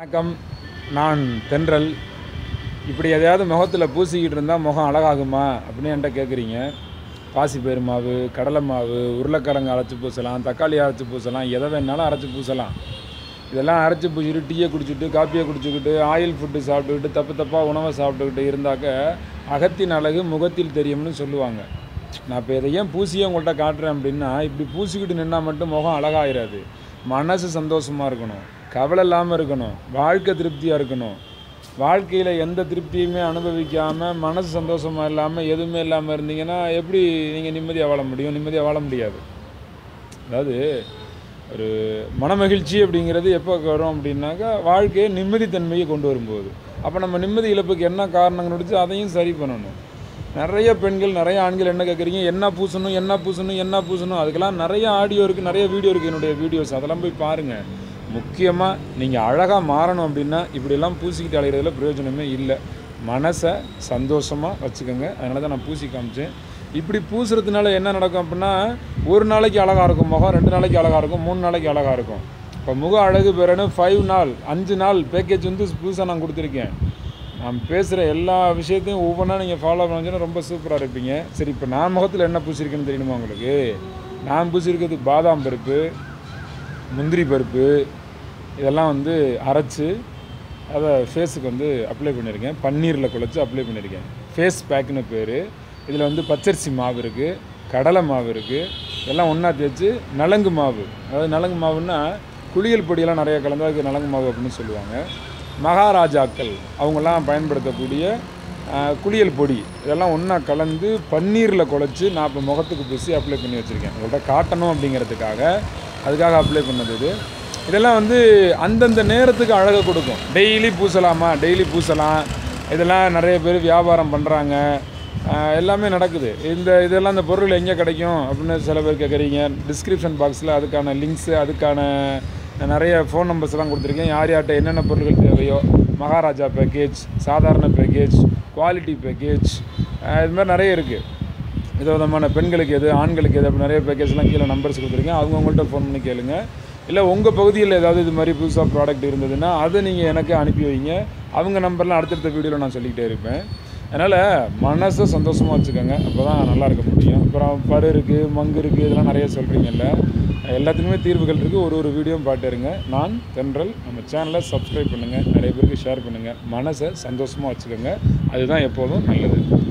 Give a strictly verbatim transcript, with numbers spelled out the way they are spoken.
வணக்கம். நான் தென்றல். இப்படி எதையாவது முகத்தில் பூசிக்கிட்டு இருந்தால் முகம் அழகாகுமா அப்படின்னு என்கிட்ட கேட்குறீங்க. பாசிப்பயிறு மாவு, கடலை மாவு, உருளைக்கிழங்கு அரைச்சி பூசலாம், தக்காளி அரைச்சி பூசலாம், எதை வேணாலும் அரைச்சி பூசலாம். இதெல்லாம் அரைச்சி பூசிட்டு டீயை குடிச்சிட்டு காப்பியை குடிச்சிக்கிட்டு ஆயில் ஃபுட்டு சாப்பிட்டுக்கிட்டு தப்பு தப்பாக உணவை சாப்பிட்டுக்கிட்டு இருந்தாக்க அகத்தின் அழகு முகத்தில் தெரியும்னு சொல்லுவாங்க. நான் இப்போ இதை ஏன் பூசியே உங்கள்கிட்ட காட்டுறேன் அப்படின்னா, இப்படி பூசிக்கிட்டு நின்னால் மட்டும் முகம் அழகாயிராது. மனசு சந்தோஷமாக இருக்கணும், கவலை இல்லாமல் இருக்கணும், வாழ்க்கை திருப்தியாக இருக்கணும். வாழ்க்கையில் எந்த திருப்தியுமே அனுபவிக்காமல் மனசு சந்தோஷமாக இல்லாமல் எதுவுமே இல்லாமல் இருந்தீங்கன்னா எப்படி நீங்கள் நிம்மதியாக வாழ முடியும்? நிம்மதியாக வாழ முடியாது. அதாவது ஒரு மனமகிழ்ச்சி அப்படிங்கிறது எப்போ வரும் அப்படின்னாக்கா வாழ்க்கையை நிம்மதித்தன்மையை கொண்டு வரும்போது. அப்போ நம்ம நிம்மதி இழப்புக்கு என்ன காரணங்கள் நடிச்சு அதையும் சரி பண்ணணும். நிறைய பெண்கள் நிறைய ஆண்கள் என்ன கேட்குறீங்க, என்ன பூசணும் என்ன பூசணும் என்ன பூசணும் அதுக்கெல்லாம் நிறைய ஆடியோ இருக்குது, நிறைய வீடியோ இருக்குது, என்னுடைய வீடியோஸ் அதெல்லாம் போய் பாருங்கள். முக்கியமாக நீங்கள் அழகாக மாறணும் அப்படின்னா இப்படியெல்லாம் பூசிக்கிட்டு அலைகிறதுல பிரயோஜனமே இல்லை. மனசை சந்தோஷமாக வச்சுக்கோங்க. அதனால தான் நான் பூசி காமிச்சேன். இப்படி பூசுறதுனால என்ன நடக்கும் அப்படின்னா, ஒரு நாளைக்கு அழகாக இருக்கும் முகம், ரெண்டு நாளைக்கு அழகாக இருக்கும், மூணு நாளைக்கு அழகாக இருக்கும். இப்போ முக அழகு பெறன்னு ஃபைவ் நாள் அஞ்சு நாள் பேக்கேஜ் வந்து புதுசாக நான் கொடுத்துருக்கேன். நான் பேசுகிற எல்லா விஷயத்தையும் ஒவ்வொன்றா நீங்கள் ஃபாலோ பண்ணிங்கன்னா ரொம்ப சூப்பராக இருப்பீங்க. சரி, இப்போ நான் முகத்தில் என்ன பூசிருக்கேன்னு தெரியணுமா உங்களுக்கு? நான் பூசிருக்கிறது பாதாம் பருப்பு, முந்திரி பருப்பு, இதெல்லாம் வந்து அரைச்சி அதை ஃபேஸுக்கு வந்து அப்ளை பண்ணியிருக்கேன். பன்னீரில் குழச்சி அப்ளை பண்ணியிருக்கேன். ஃபேஸ் பேக்குன்னு பேர். இதில் வந்து பச்சரிசி மாவு இருக்குது, கடலை மாவு இருக்குது, இதெல்லாம் ஒன்றா தேய்ச்சி நலங்கு மாவு, அதாவது நலங்கு மாவுன்னா குளியல் பொடியெல்லாம் நிறைய கலந்து அதுக்கு நலங்கு மாவு அப்படின்னு சொல்லுவாங்க. மகாராஜாக்கள் அவங்கெல்லாம் பயன்படுத்தக்கூடிய குளியல் பொடி இதெல்லாம் ஒன்றா கலந்து பன்னீரில் குழச்சி நான் இப்போ முகத்துக்கு பூசி அப்ளை பண்ணி வச்சுருக்கேன். உங்கள்கிட்ட காட்டணும் அப்படிங்கிறதுக்காக அதுக்காக அப்ளை பண்ணது இது. இதெல்லாம் வந்து அந்தந்த நேரத்துக்கு அழகை கொடுக்கும். டெய்லி பூசலாமா? டெய்லி பூசலாம். இதெல்லாம் நிறைய பேர் வியாபாரம் பண்ணுறாங்க, எல்லாமே நடக்குது. இந்த இதெல்லாம் இந்த பொருள் எங்கே கிடைக்கும் அப்படின்னு சில பேர் கேட்குறீங்க. டிஸ்கிரிப்ஷன் பாக்ஸில் அதுக்கான லிங்க்ஸு, அதுக்கான நிறைய ஃபோன் நம்பர்ஸ்லாம் கொடுத்துருக்கேன். யார் யார்கிட்ட என்னென்ன பொருட்கள் தேவையோ, மகாராஜா பேக்கேஜ், சாதாரண பேக்கேஜ், குவாலிட்டி பேக்கேஜ், இது மாதிரி நிறைய இருக்குது. வித விதமான பெண்களுக்கு எது, ஆண்களுக்கு எது, அப்படி நிறைய பேக்கேஜ்லாம் கீழே நம்பர்ஸ் கொடுத்துருக்கேன். அவங்கவுங்கள்ட்ட ஃபோன் பண்ணி கேளுங்க. இல்லை உங்கள் பகுதியில் ஏதாவது இது மாதிரி புதுசாக ப்ராடக்ட் இருந்ததுன்னா அதை நீங்கள் எனக்கு அனுப்பி வைங்க. அவங்க நம்பர்லாம் அடுத்தடுத்த வீடியோவில் நான் சொல்லிக்கிட்டே இருப்பேன். அதனால் மனசை சந்தோஷமாக வச்சுக்கோங்க, அப்போ தான் நல்லா இருக்க முடியும். அப்புறம் பரு இருக்குது, மங்கு இருக்குது, இதெல்லாம் நிறைய சொல்கிறீங்கல்ல, எல்லாத்துக்குமே தீர்வுகள் இருக்குது. ஒரு ஒரு வீடியோவும் பாட்டுருங்க. நான் தென்றல். நம்ம சேனலை சப்ஸ்கிரைப் பண்ணுங்கள், நிறைய பேருக்கு ஷேர் பண்ணுங்கள். மனசை சந்தோஷமாக வச்சுக்கோங்க, அதுதான் எப்போதும் நல்லது.